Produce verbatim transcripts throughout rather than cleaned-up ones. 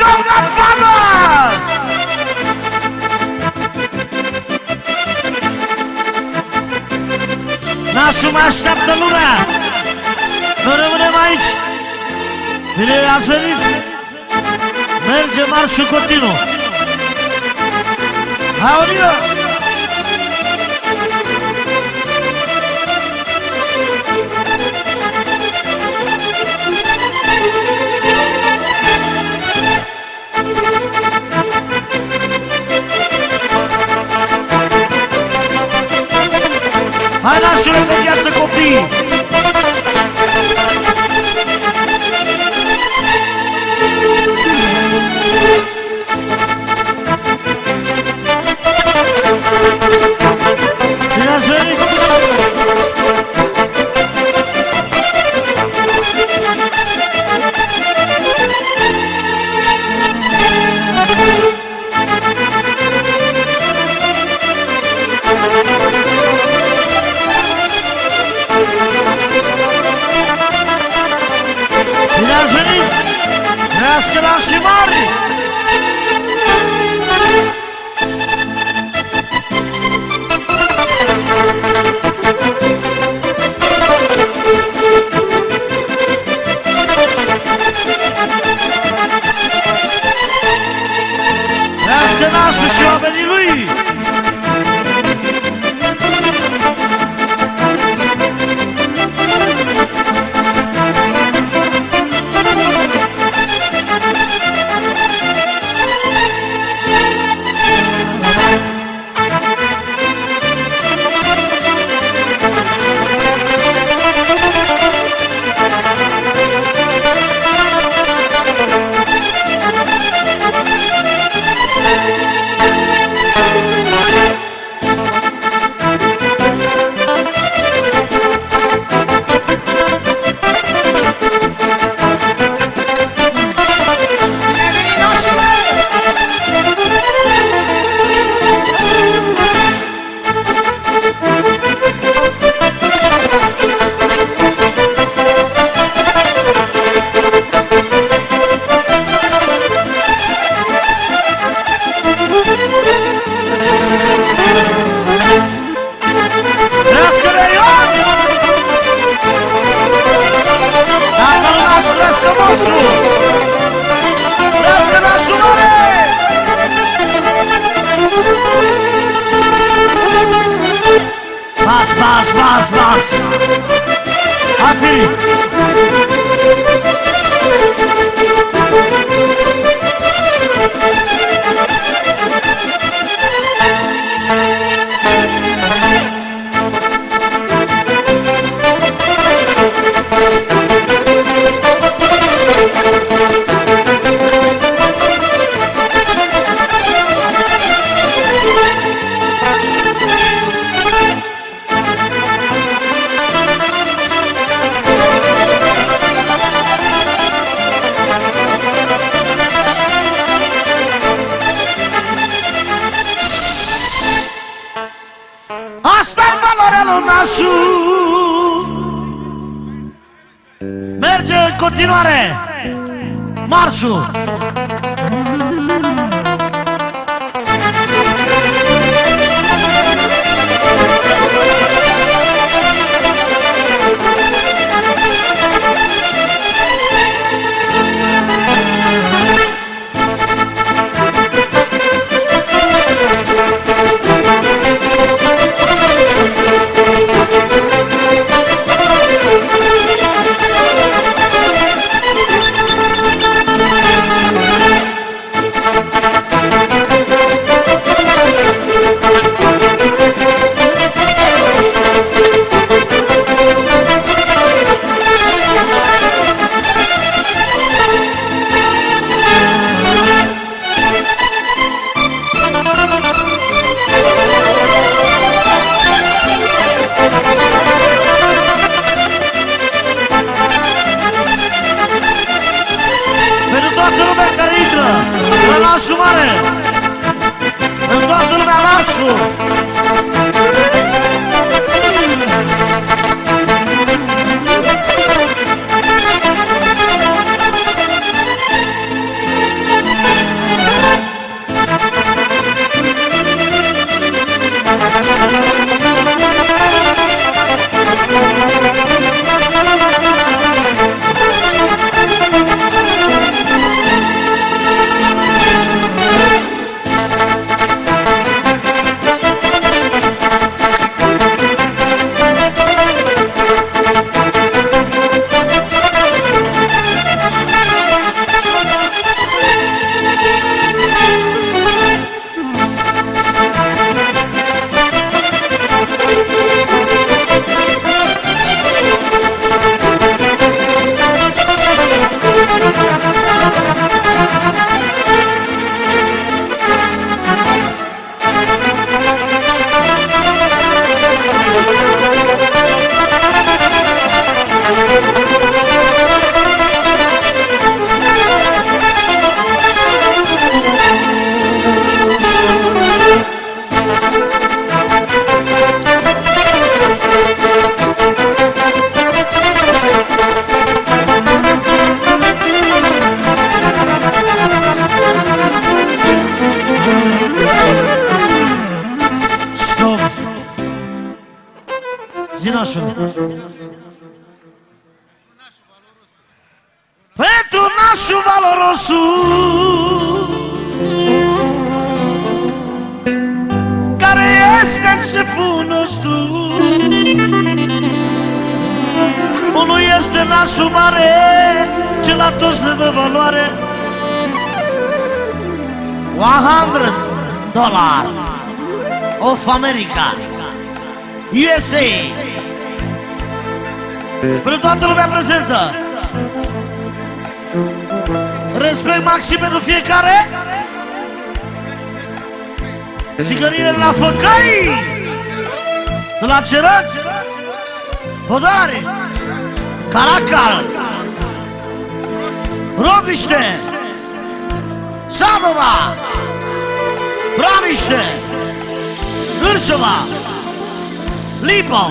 go, Godfather! Nașul mai așteaptă lumea. Noi rămânem aici. Bine ați venit. Merge marșul continuu. Hai, Orio! Hai, nașule, că viață copii! Bine ați venit! Bine ați venit! Trească nașii mari! Trească nașul și oamenii lui! Bas, bas, bas, bas! Hai fi! Asta-i valoarea lui nașul. Merge în continuare marșul. Nașul mare! În toată lumea nașul! nașul. Pentru nașul valorosul, care este șeful nostru. Unul este nașul mare, ce la toți le dă valoare. one hundred dollar of America, U S A. Pentru toată lumea prezentă, respect maxim pentru fiecare. Țigările de la Făcăi, de la Cerăți, Podari, Caracal, Rodiște, Sadova, Braniște,Ârșova, Lipa,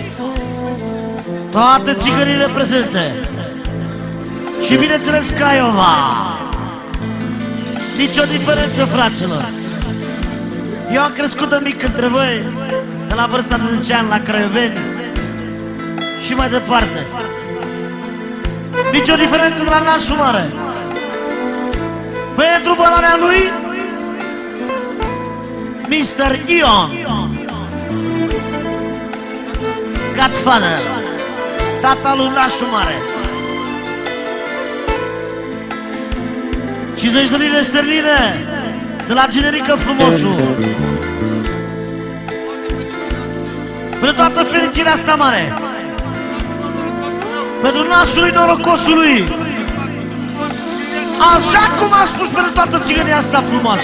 toate țigările prezente. Și bineînțeles Caiova. Nici o diferență, fraților. Eu am crescut de mic între voi, de la vârsta de zece ani la Craioveni și mai departe. Nici o diferență de la nașul mare. Pentru valoarea lui mister Ion Godfather, tata lui nașul mare. cincizeci de lire sterline de la Generică Frumosul. Pentru toată fericirea asta mare, pentru nașului norocosului, așa cum am spus, pentru toată țigănia asta frumoasă.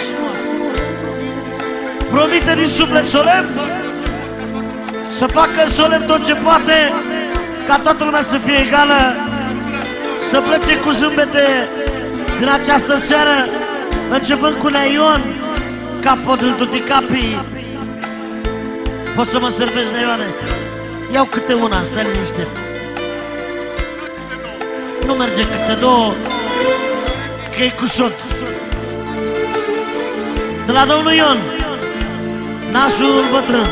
Promite din suflet solemn să facă solemn tot ce poate ca toată lumea să fie egală, să plece cu zâmbete în această seară, începând cu Nea Ion, capodul tutti capi. Pot să mă servezi, Nea Ioane? Iau câte una, stai liniștit. Nu merge câte două, că-i cu soț. De la domnul Ion, nașul bătrân,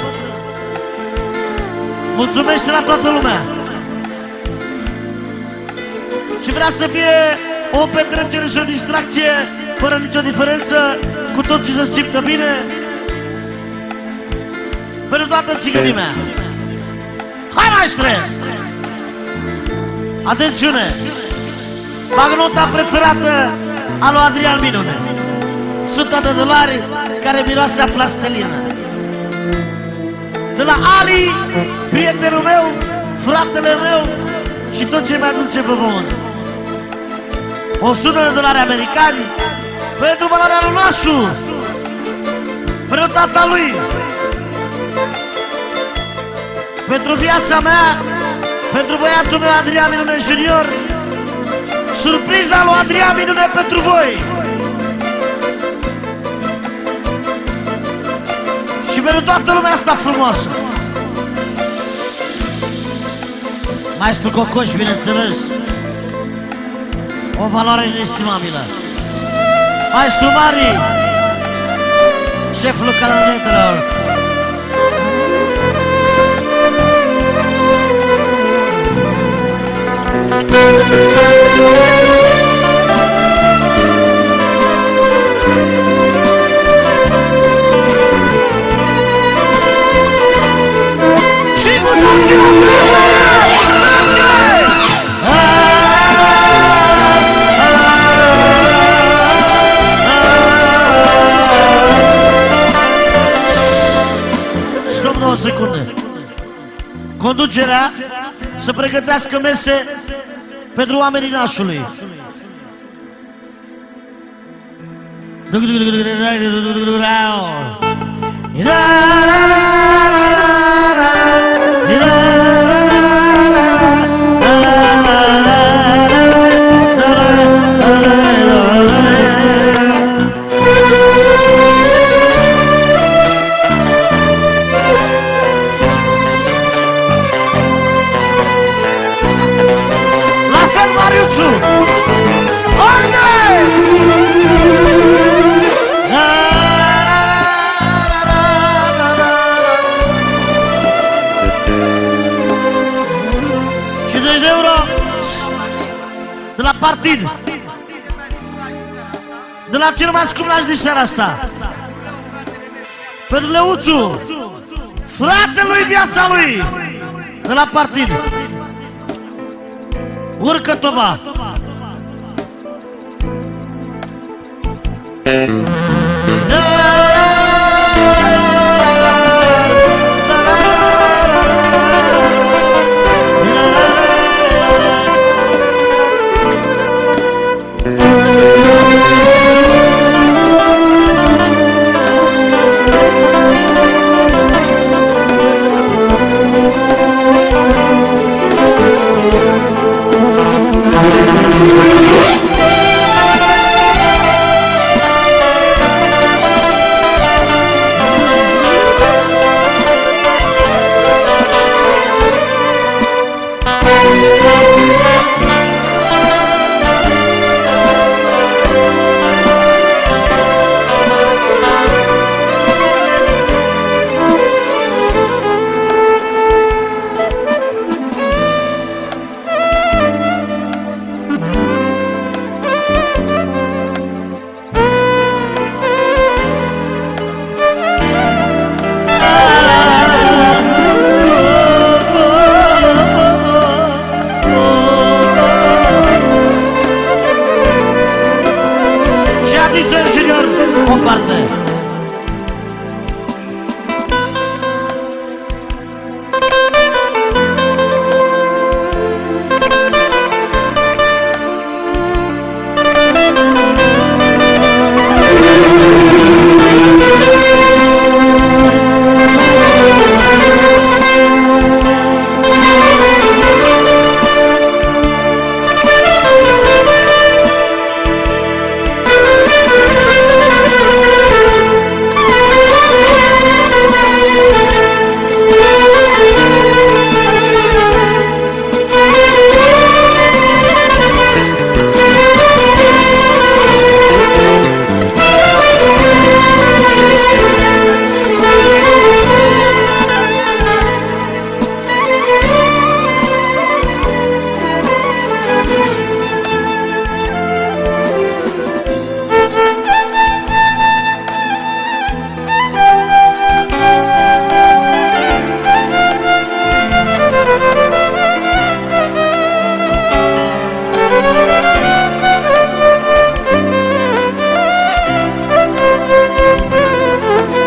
mulțumește la toată lumea. Și vrea să fie o petrecere și o distracție fără nicio diferență, cu toții să simtă bine. Pentru toată țigănimea. Hai, maestre! Atențiune! Bagnota preferată a lui Adrian Minune, sută de dolari care miroase a plastelină. De la Ali, prietenul meu, fratele meu și tot ce mai dulce pe pământ. o sută de dolari americani pentru valoarea lui nașul, pentru tata lui, pentru viața mea, pentru băiatul meu Adrian Minune Junior. Surpriza lui Adrian Minune pentru voi și pentru toată lumea asta frumoasă. Maestru Cocoș, bineînțeles, o valoare inestimabilă. Maestru Mari, șeful calanetelor. Și cu toții la stop două secunde. Conducerea să pregătească mese pentru oamenii nașului. La fel, Mariuțu! la partid. De la cel mai scump laș din seara asta. Pentru Leuțu, fratelui viața lui, de la partid. Urcă toba.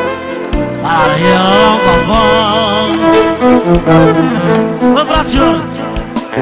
Bă, fraților!